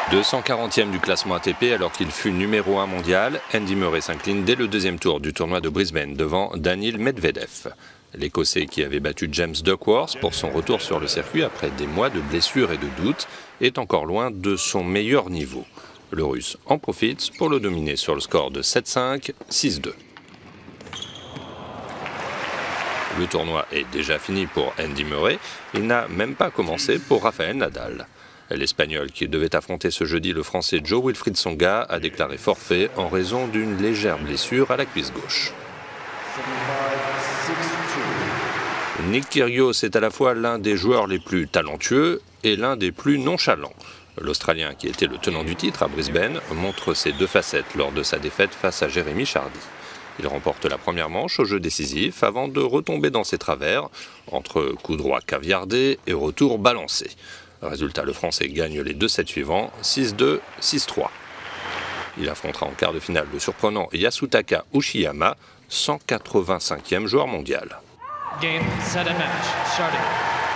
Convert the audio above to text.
240e du classement ATP alors qu'il fut numéro 1 mondial, Andy Murray s'incline dès le deuxième tour du tournoi de Brisbane devant Daniil Medvedev. L'Écossais qui avait battu James Duckworth pour son retour sur le circuit après des mois de blessures et de doutes est encore loin de son meilleur niveau. Le Russe en profite pour le dominer sur le score de 7-5, 6-2. Le tournoi est déjà fini pour Andy Murray, il n'a même pas commencé pour Rafael Nadal. L'Espagnol qui devait affronter ce jeudi le Français Jo-Wilfried Tsonga a déclaré forfait en raison d'une légère blessure à la cuisse gauche. Nick Kyrgios est à la fois l'un des joueurs les plus talentueux et l'un des plus nonchalants. L'Australien, qui était le tenant du titre à Brisbane, montre ses deux facettes lors de sa défaite face à Jérémy Chardy. Il remporte la première manche au jeu décisif avant de retomber dans ses travers, entre coups droits caviardés et retours balancés. Résultat, le Français gagne les 2 sets suivants, 6-2, 6-3. Il affrontera en quart de finale le surprenant Yasutaka Uchiyama, 185e joueur mondial. Game, set and match, starting.